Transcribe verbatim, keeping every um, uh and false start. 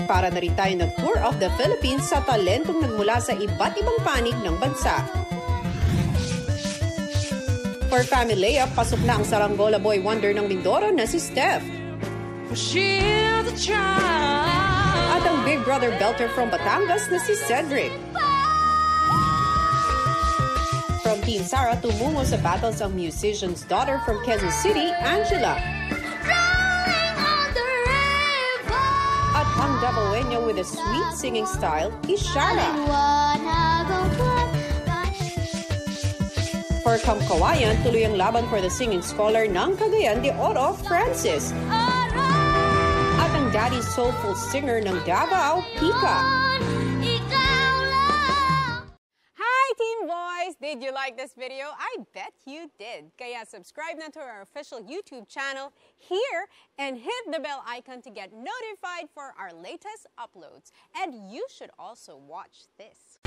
para na rin tayo nag-tour of the Philippines sa talentong nagmula sa iba't ibang panig ng bansa. For Family, pasok na ang Saranggola Boy Wonder ng Mindoro na si Steph. At ang Big Brother Belter from Batangas na si Cedric. From Team Sara, tumungo sa battles ang musician's daughter from Quezon City, Angela. At ang Davao with a sweet singing style, Ishara. For Kamkawayan, tuloy ang laban for the singing scholar ng Cagayan de Oro, Francis. At ang daddy's soulful singer ng Davao, Pika. Did you like this video? I bet you did. Kaya subscribe na to our official YouTube channel here and hit the bell icon to get notified for our latest uploads. And you should also watch this.